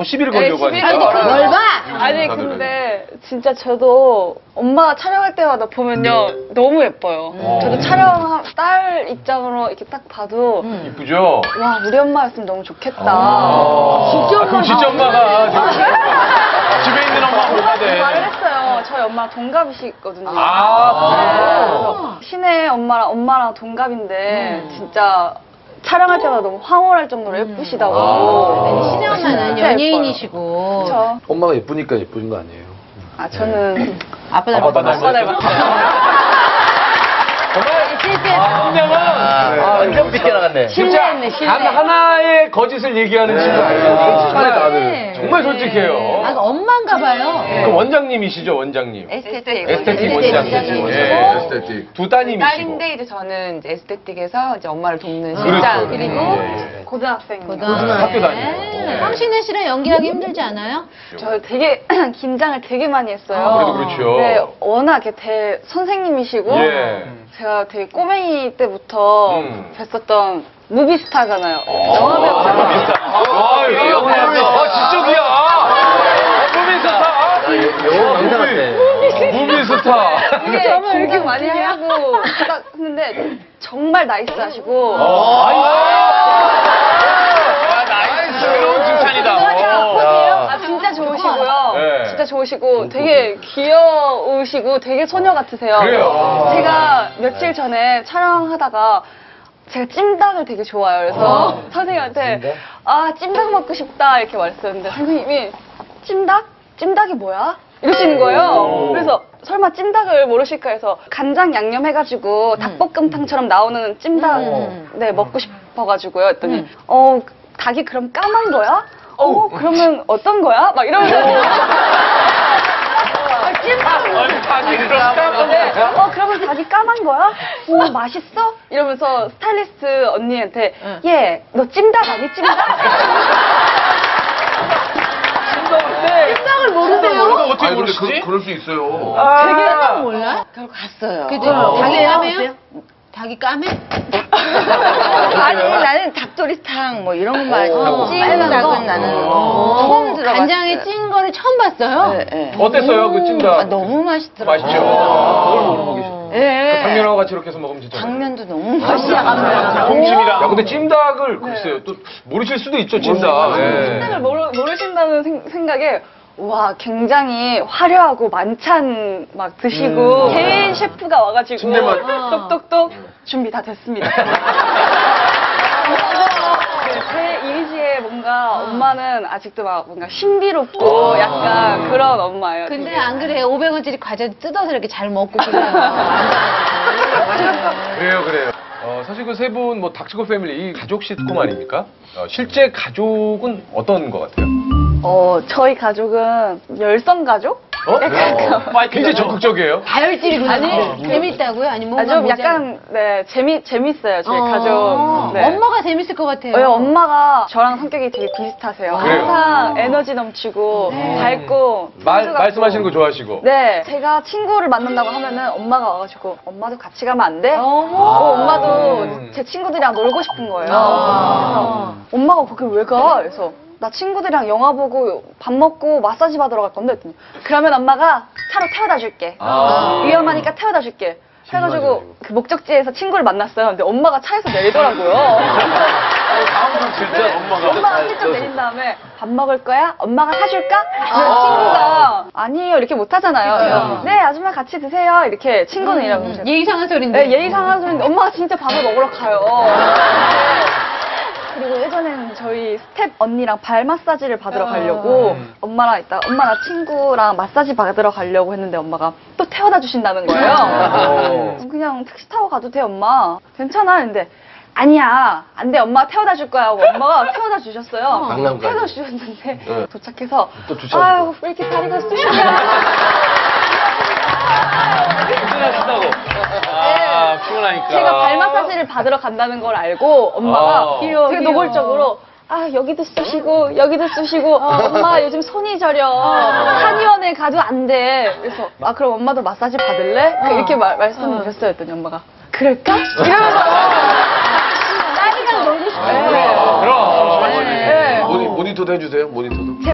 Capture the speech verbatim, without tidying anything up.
더 시비를 걸려고 네, 하니까. 뭘 봐? 아니 근데 진짜 저도 엄마가 촬영할 때마다 보면요 너무 예뻐요. 음. 저도 촬영 딸 입장으로 이렇게 딱 봐도 음. 이쁘죠? 와 우리 엄마였으면 너무 좋겠다. 아, 진짜 아, 그럼 진짜 엄마가 지금 집에 있는 엄마 뭐가 돼? 말을 했어요. 저희 엄마 동갑이시거든요. 아, 네, 그래서 신혜 엄마랑 엄마랑 동갑인데 진짜 촬영할 때마다 너무 황홀할 정도로 예쁘시다고. 아니, 신혜 엄마는 진짜 연예인이시고. 그렇죠. 엄마가 예쁘니까 예쁜 거 아니에요? 아 저는 아빠 아빠 닮았어. 닮았어요. 한 명은 아, 완전 삐껴나갔네. 진짜 신뢰했네, 신뢰. 단 하나의 거짓을 얘기하는 친구 아니에요? 솔직하네, 다들. 정말 솔직해요. 아, 엄마인가 봐요. 그 원장님이시죠, 원장님. 에스테틱. 에스테틱 에스테틱 원장님이시고. 원장님이시고. 예. 에스테틱. 두 따님이시고. 딸인데 이제 저는 이제 에스테틱에서 이제 엄마를 돕는 그렇죠. 실장. 그리고 예. 고등학생이요. 고등학생. 네, 학교 다니고. 네. 황신혜 씨랑 연기하기 힘들지 않아요? 저 되게 긴장을 되게 많이 했어요. 아, 그래도 그렇죠. 네, 워낙 이렇게 대 선생님이시고 예. 제가 되게 꼬맹이 때부터 음. 뵀었던 무비스타잖아요. 영화 배우. 아, 비슷하. 아, 이거 영화 아, 지적이야. 무비스타. 영어 강사 같아. 무비스타. 이게 정말 이렇게 많이 하고 딱 했는데 정말 나이스하시고 아, 나이스. 새로운 칭찬이다. 아 진짜 좋으시고요. 네. 진짜 좋으시고 되게 귀여우시고 되게 소녀 같으세요. 그래요? 제가 며칠 전에 촬영하다가 제가 찜닭을 되게 좋아해요. 그래서 선생님한테 아 찜닭 먹고 싶다 이렇게 말했었는데 선생님이 찜닭? 찜닭이 뭐야? 이러시는 거예요. 그래서 설마 찜닭을 모르실까 해서 간장 양념 해가지고 닭볶음탕처럼 나오는 찜닭 네 먹고 싶어가지고요. 했더니 어 닭이 그럼 까만 거야? 어 그러면 어떤 거야? 막 이러면서 아, 찜닭을 아니, 닭이 그럼 네. 어 그러면 닭이 까만 거야? 오 맛있어? 이러면서 스타일리스트 언니한테 얘 너 찜닭 아니 찜닭? 네. 찜닭을 모르세요? 어떻게 아니, 근데 모르시지? 그, 그럴 수 있어요. 되게 찜닭 몰라? 결국 갔어요. 그죠? 닭이 까매요? 닭이 까매? 아니 나는 닭도리탕 뭐 이런 것만 어. 찐 닭은 나는 처음 들어봤어요. 간장에 찐 거를 처음 봤어요? 네, 네. 어땠어요, 그 찜닭? 아, 너무 맛있더라고요. 맛있죠? 그걸 모르고 계셨 예. 당면하고 같이 이렇게 해서 먹으면 진짜. 당면도 너무 맛있어요. 동심이랑. 야, 근데 찜닭을 글쎄요. 또 모르실 수도 있죠, 찜닭. 예. 찜닭을 모르, 모르신다는 생, 생각에 와 굉장히 화려하고 만찬 막 드시고 개인 셰프가 와가지고 침대만. 똑똑똑 준비 다 됐습니다. 제 이미지에 뭔가 엄마는 아직도 막 뭔가 신비롭고 약간 그런 엄마예요. 근데 되게. 안 그래요. 오백 원짜리 과자 뜯어서 이렇게 잘 먹고 그래요. 그래요, 그래요. 어, 사실 그 세 분 뭐 닥치고 패밀리 이 가족 시트콤 아닙니까? 어, 실제 가족은 어떤 것 같아요? 어 저희 가족은 열성 가족? 어? 굉장히 적극적이에요. 다혈질이구나. 아니, 재밌다고요? 아니, 아, 뭔가 좀 모자- 약간 네 재미 재밌어요 저희 어. 가족. 네. 엄마가 재밌을 것 같아요. 왜 엄마가 저랑 성격이 되게 비슷하세요. 그래요? 항상 에너지 넘치고 밝고 말, 선수 같고. 말씀하시는 거 좋아하시고. 네, 제가 친구를 만난다고 하면은 엄마가 와가지고 엄마도 같이 가면 안 돼? 어머. 어, 엄마도 음. 제 친구들이랑 놀고 싶은 거예요. 아. 그래서 엄마가 거기 왜 가? 그래서 나 친구들이랑 영화 보고 밥 먹고 마사지 받으러 갈 건데 했더니 그러면 엄마가 차로 태워다 줄게. 아. 위험하니까 태워다 줄게. 해가지고 그 목적지에서 친구를 만났어요. 근데 엄마가 차에서 내리더라고요. 진짜 엄마가. 엄마가 슬쩍 내린 다음에 밥 먹을 거야? 엄마가 사줄까? 그래서 친구가 아니에요 이렇게 못하잖아요. 그래서 네 아줌마 같이 드세요 이렇게 친구는 이라고 그러죠. 예의상한 소리인데. 네, 예의상한 소리인데 엄마가 진짜 밥을 먹으러 가요. 그리고 예전에는 저희 스텝 언니랑 발 마사지를 받으러 가려고 엄마랑 있다 엄마랑 친구랑 마사지 받으러 가려고 했는데 엄마가 또 태워다 주신다는 거예요. 그냥 택시 타고 가도 돼 엄마 괜찮아 근데 아니야 안 돼 엄마가 태워다 줄 거야 하고 엄마가 태워다 주셨어요. 강남까지. 태워다 주셨는데 네. 도착해서 또 주차하고. 아유 왜 이렇게 다리가 쑤시냐 피곤하시다고. 아, 피곤하니까. 제가 발 마사지를 받으러 간다는 걸 알고 엄마가 아. 귀여워, 되게 귀여워. 노골적으로 아 여기도 쑤시고 여기도 쑤시고 엄마 요즘 손이 저려 한의원에 가도 안 돼. 그래서 아 그럼 엄마도 마사지 받을래? 이렇게 말, 말씀드렸어요. 했더니 엄마가 그럴까? 이러면서 딸이랑 놀고 싶어요. 그럼. 네. 모니, 모니터도 해주세요, 모니터도.